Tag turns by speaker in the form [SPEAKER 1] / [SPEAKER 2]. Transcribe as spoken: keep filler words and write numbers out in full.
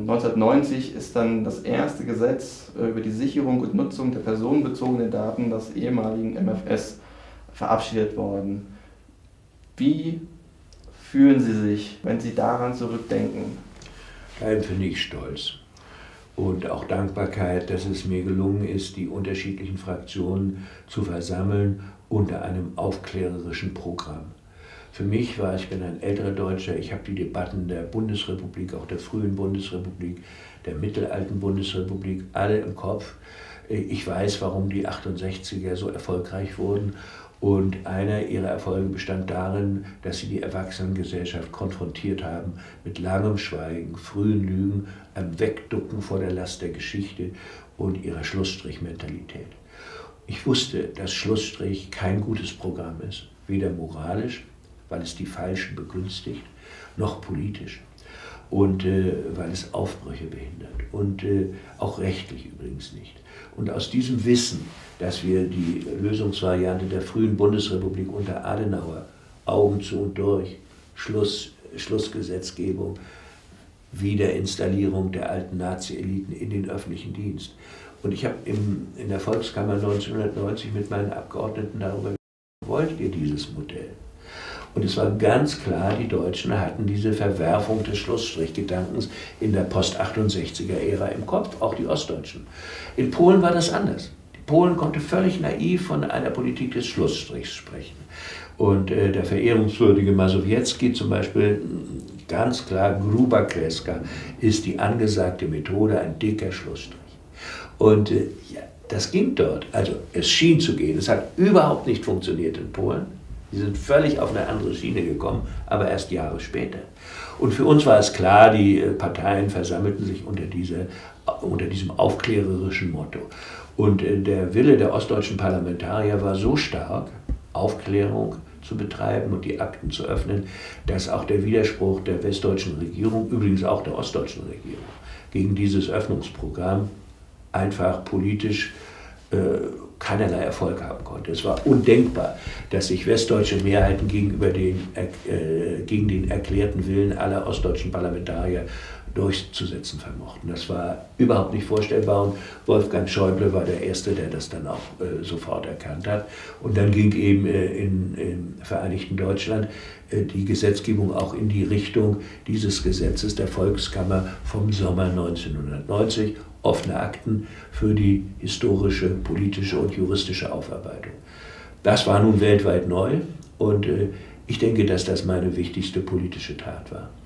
[SPEAKER 1] neunzehnhundertneunzig ist dann das erste Gesetz über die Sicherung und Nutzung der personenbezogenen Daten des ehemaligen M F S verabschiedet worden. Wie fühlen Sie sich, wenn Sie daran zurückdenken?
[SPEAKER 2] Da empfinde ich Stolz und auch Dankbarkeit, dass es mir gelungen ist, die unterschiedlichen Fraktionen zu versammeln unter einem aufklärerischen Programm. Für mich war, ich bin ein älterer Deutscher, ich habe die Debatten der Bundesrepublik, auch der frühen Bundesrepublik, der mittelalten Bundesrepublik, alle im Kopf. Ich weiß, warum die achtundsechziger so erfolgreich wurden. Und einer ihrer Erfolge bestand darin, dass sie die Erwachsenengesellschaft konfrontiert haben mit langem Schweigen, frühen Lügen, einem Wegducken vor der Last der Geschichte und ihrer Schlussstrichmentalität. Ich wusste, dass Schlussstrich kein gutes Programm ist, weder moralisch, weil es die Falschen begünstigt, noch politisch und äh, weil es Aufbrüche behindert und äh, auch rechtlich übrigens nicht. Und aus diesem Wissen, dass wir die Lösungsvariante der frühen Bundesrepublik unter Adenauer, Augen zu und durch, Schluss, Schlussgesetzgebung, Wiederinstallierung der alten Nazi-Eliten in den öffentlichen Dienst. Und ich habe in der Volkskammer neunzehnhundertneunzig mit meinen Abgeordneten darüber gesprochen, wollt ihr dieses Modell? Und es war ganz klar, die Deutschen hatten diese Verwerfung des Schlussstrichgedankens in der Post-achtundsechziger-Ära im Kopf, auch die Ostdeutschen. In Polen war das anders. Die Polen konnte völlig naiv von einer Politik des Schlussstrichs sprechen. Und äh, der verehrungswürdige Mazowiecki zum Beispiel, ganz klar, Gruba Kreska ist die angesagte Methode, ein dicker Schlussstrich. Und äh, ja, das ging dort. Also es schien zu gehen. Es hat überhaupt nicht funktioniert in Polen. Die sind völlig auf eine andere Schiene gekommen, aber erst Jahre später. Und für uns war es klar, die Parteien versammelten sich unter, diese, unter diesem aufklärerischen Motto. Und der Wille der ostdeutschen Parlamentarier war so stark, Aufklärung zu betreiben und die Akten zu öffnen, dass auch der Widerspruch der westdeutschen Regierung, übrigens auch der ostdeutschen Regierung, gegen dieses Öffnungsprogramm einfach politisch äh, keinerlei Erfolg haben konnte. Es war undenkbar, dass sich westdeutsche Mehrheiten gegenüber den, äh, gegen den erklärten Willen aller ostdeutschen Parlamentarier durchzusetzen vermochten. Das war überhaupt nicht vorstellbar und Wolfgang Schäuble war der Erste, der das dann auch äh, sofort erkannt hat. Und dann ging eben äh, in, im Vereinigten Deutschland äh, die Gesetzgebung auch in die Richtung dieses Gesetzes der Volkskammer vom Sommer neunzehnhundertneunzig, offene Akten für die historische, politische und juristische Aufarbeitung. Das war nun weltweit neu und äh, ich denke, dass das meine wichtigste politische Tat war.